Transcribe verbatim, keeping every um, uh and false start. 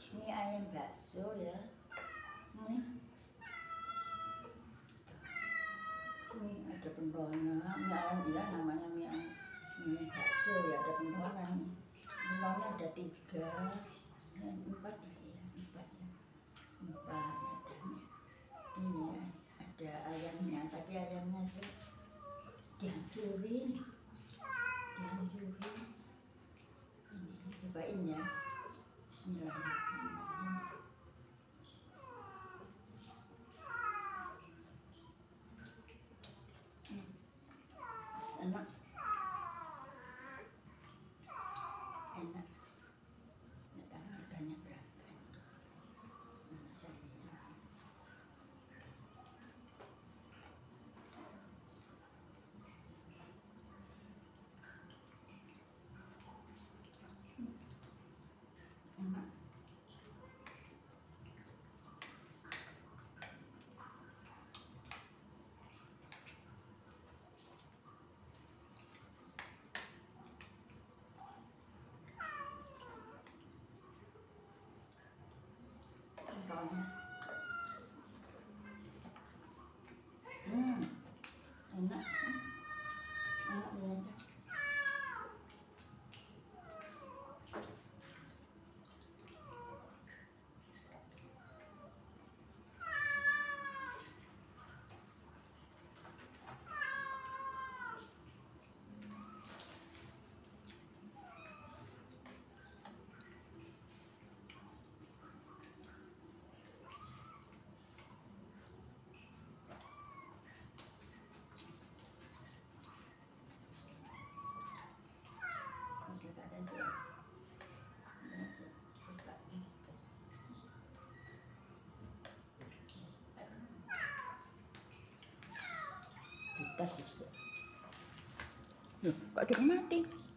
Ini ayam bakso ya. Ini, ini ada pentolnya. Mie ayam ya namanya mie ayam. Mie bakso ya ada pentolnya nih. Pentolnya ada tiga dan empat ya, empat ya, empat adanya. Ini ya, ada ayamnya. Tapi ayamnya tuh dihancurin, dihancurin. Ini cobain ya. Bismillahirrahmanirrahim. Enak, enak. Nggak tahu harganya berapa. Mana saya? Enak. Pentolnya. Hmm, enak. Enak ini aja. Loh, kok dia mati?